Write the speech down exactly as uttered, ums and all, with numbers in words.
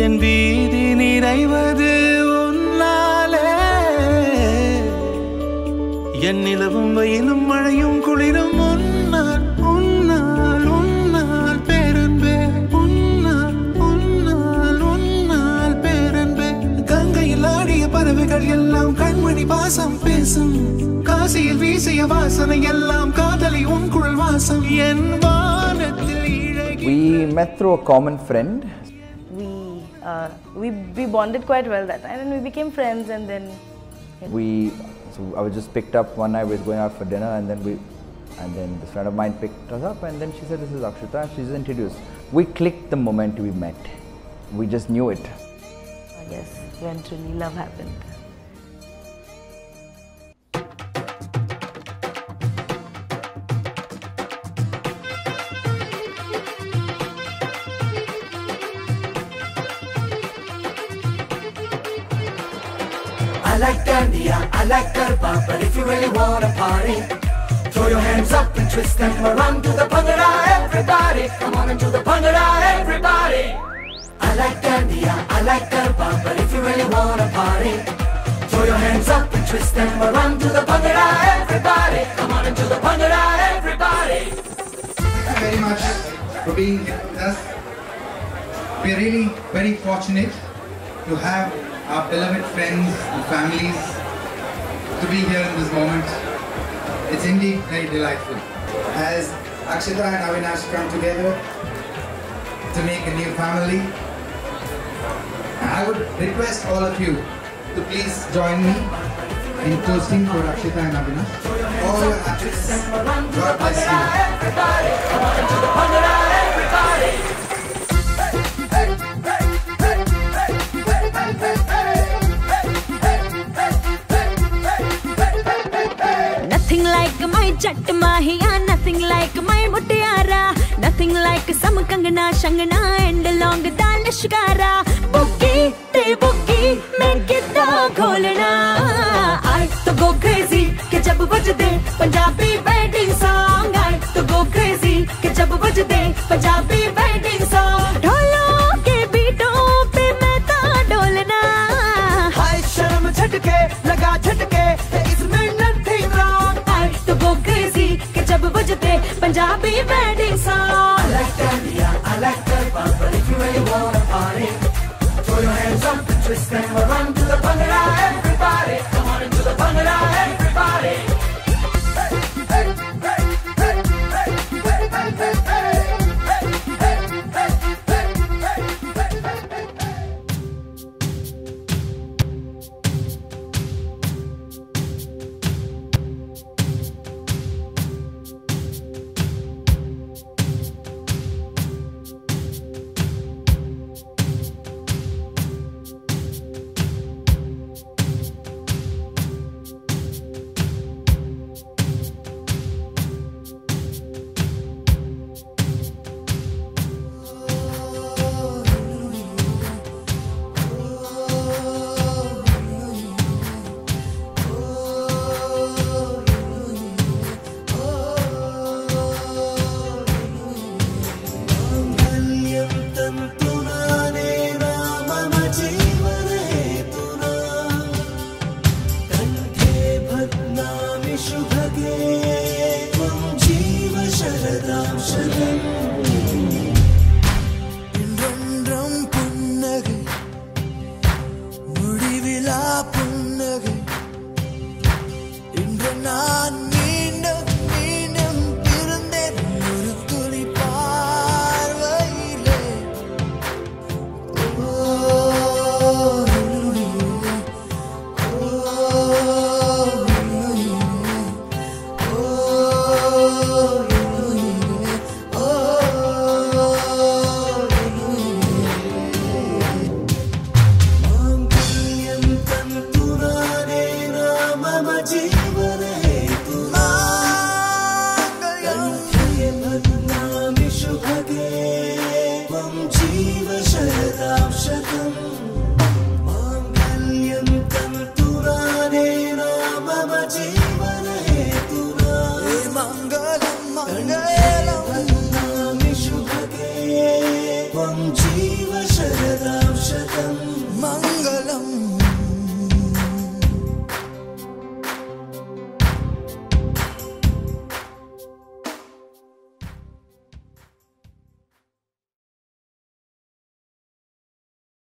என் வீதி நிறைவது உன்னாலே என் நிலவும் வெயிலும் மழையும் குளிரும் உன்னால் உன்னால் உன்னால் பேரன்பே உன்னால் உன்னால் உன்னால் பேரன்பே கங்கையில் ஆடிய பறவைகள் எல்லாம் கண்மணி பாசம் பேசும் காசியில் வீசிய வாசனை எல்லாம் காதலி உன் குழல் வாசம் என் வானத்தில் இழகி. We met through a common friend. We uh, we we bonded quite well that time, and we became friends. And then you know. we so I was just picked up one night. We was going out for dinner, and then we and then this friend of mine picked us up, and then she said, "This is Akshita." And she's introduced. We clicked the moment we met. We just knew it. Uh, yes, when truly love happened. I like dandiya, I like garba, but if you really wanna party, throw your hands up and twist them around to the bhangra, everybody. Come on and do the bhangra, everybody. I like dandiya, I like garba, but if you really wanna party, throw your hands up and twist them around to the bhangra, everybody. Come on and do the bhangra, everybody. Thank you very much for being here with us. We are really very fortunate to have our beloved friends and families to be here in this moment. It's indeed very delightful. As Akshita and Avinash come together to make a new family, I would request all of you to please join me in toasting for Akshita and Avinash. All your happiness. God bless you. Everybody, come on and do the bhangra, everybody. Nothing like my chat mahiya, nothing like my mutiara, nothing like some kangana shangana and long danishkara. Boogie te boogie main kitna kholna, I to go crazy ke jab bajde Punjabi wedding song. I to go crazy ke jab bajde Punjabi wedding song. Dholon ke beaton pe main ta dolna. Hai sharam jhatke laga jhatke isme nothing wrong. To go crazy ke jab bajte Punjabi wedding song. I like dandiya, I like garba, but if you really wanna party, throw your hands up and twist them around to the bhangra, everybody. Come on and do the bhangra, everybody. Hey, hey, hey, hey, hey, hey, hey, hey, hey. Jeeva Sharadam